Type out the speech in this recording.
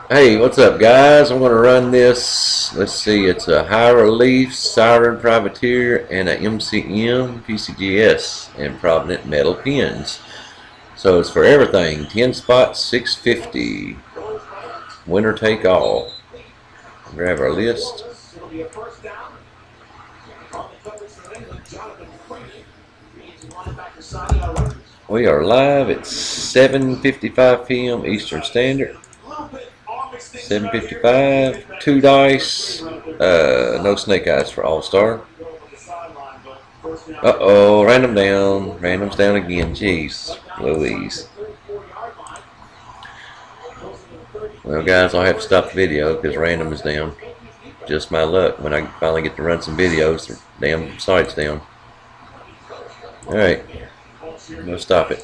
Hey, what's up, guys? I'm going to run this. Let's see, it's a High Relief Siren Privateer and a MCM PCGS and Provident metal pins. So it's for everything. 10 spots, 650. Winner take all. Grab our list. We are live at 7:55 p.m. Eastern Standard. 7:55. 2 dice. No snake eyes for All Star. Uh-oh, random down. Random's down again. Jeez Louise. Well, guys, I'll have to stop the video because random is down. Just my luck. When I finally get to run some videos, the damn site's down. Alright, I'm going to stop it.